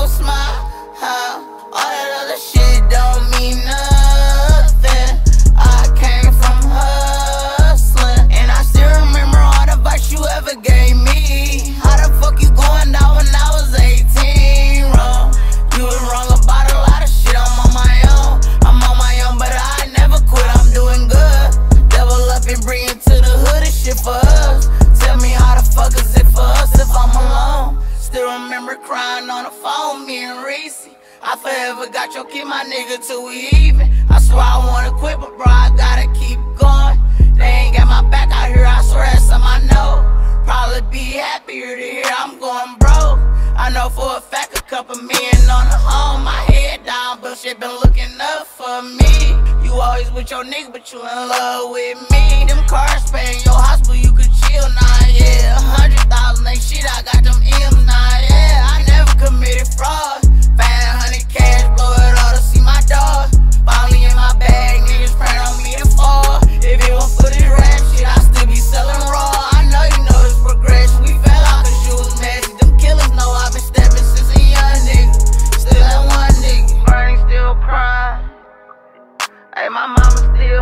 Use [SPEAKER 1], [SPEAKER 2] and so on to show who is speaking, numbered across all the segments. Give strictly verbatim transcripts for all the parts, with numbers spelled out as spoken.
[SPEAKER 1] smile. All that other shit don't mean nothing. I came from hustling, and I still remember all the advice you ever gave me. How the fuck you going down when I was eighteen? Wrong. You was wrong about a lot of shit. I'm on my own. I'm on my own, but I never quit. I'm doing good. Double up and bring it to the hood and shit for us. Tell me how the fuck is it for us if I'm alone? Still remember crying on the phone, me and Reese. I forever got your kid, my nigga, till we even. I swear I wanna quit, but bro, I gotta keep going. They ain't got my back out here, I swear that's something I know. Probably be happier to hear I'm going broke. I know for a fact a couple million on the home. My head down, but shit been looking up for me. You always with your nigga, but you in love with me. Them cars paying your house, but you could chill now, yeah. A hundred thousand ain't shit, I got them M's now, yeah. I never committed fraud. Five hundred cash, blow it all to see my dog. Finally in my bag, niggas praying on me to fall. If it was for this rap shit, I still be selling raw. I know you know this progression. We fell out cause you was nasty. Them killers know I've been stepping since a young nigga. Still that one nigga. Bernie still crying. Hey, my mama still.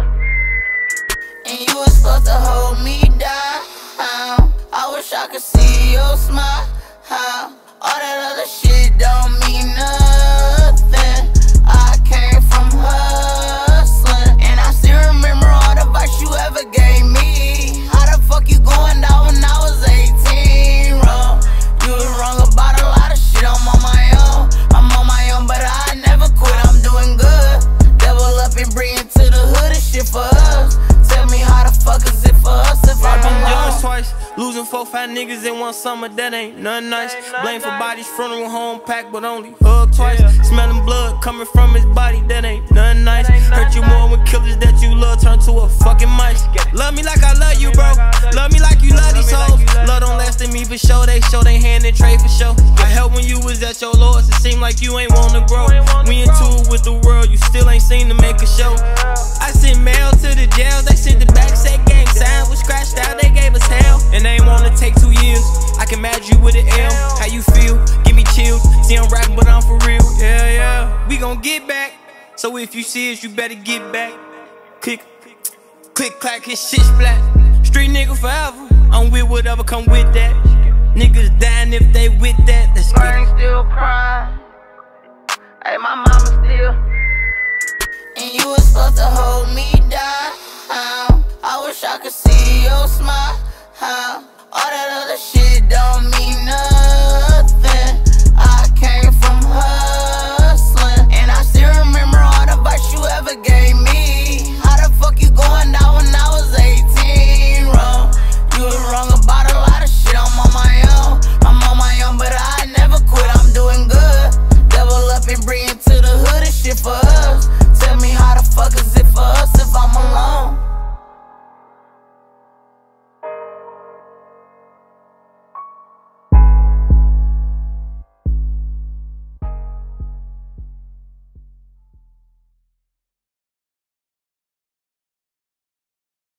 [SPEAKER 1] And you was supposed to hold me down. I wish I could see your smile. All that other shit don't mean nothing. I came from hustling, and I still remember all the advice you ever gave me. How the fuck you going down when I was eighteen? Wrong. You was wrong about a lot of shit. I'm on my own. I'm on my own, but I never quit. I'm doing good. Double up and bring it to the hood and shit for us. Tell me how the fuck is it for us if I'm alone?
[SPEAKER 2] Twice, losing four, five niggas in one summer, that ain't nothing nice. Blame for bodies, funeral home packed, but only hug twice. Smelling blood coming from his body, that ain't nothing nice. Hurt you more when killers that you love turn to a fucking mice. Love me like I love you, bro. Love me like you love these souls. Love don't last in me for sure. They show they hand and trade for sure. I helped when you was at your lowest. It seemed like you ain't wanna grow. We in tune with the world, you still ain't seen to make a show. I sent mail to the jail, they sent the back, said gang sign was scratched out, they gave us hell. And they ain't wanna take two years. I can match you with an L. How you feel? Give me chills. See I'm rapping, but I'm for real. Yeah, yeah. We gon' get back. So if you see us, you better get back. Click, click, clack, his shit splat. Street nigga forever. I'm with whatever come with that. Niggas dying if they with that. Let's get it.
[SPEAKER 1] Still crying. Hey, my mama still. And you was supposed to hold me down. I wish I could see your smile. All that other shit don't mean